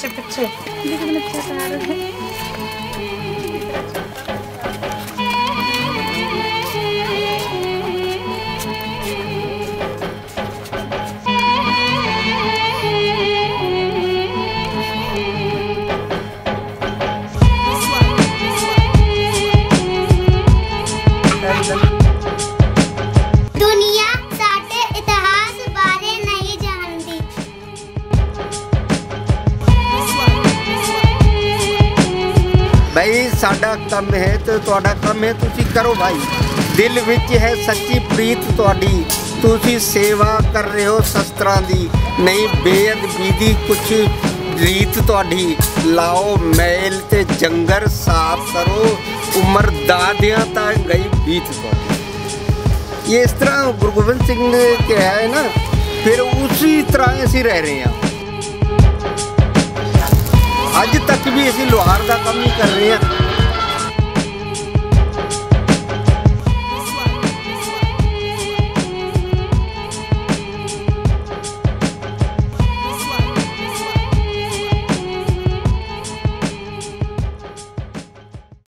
पीछे पीछे दुनिया साडे इतिहास बारे नहीं जानती। भाई साडा काम है तो तुहाडा काम है, तुसी करो भाई। दिल विच है सच्ची प्रीत तुहाडी, तुसी सेवा कर रहे हो शस्त्रां दी, नहीं बेअदबी दी कुछ रीत तुहाडी। लाओ मैल ते जंगर साफ करो, उम्र दादियां तक गई बीत तुहाडी। ये इस तरह गुरु गोबिंद सिंह ने कहा है ना, फिर उसी तरह असीं रह रहे हैं। अज तक भी असीं लोहार का काम ही कर रहे हैं।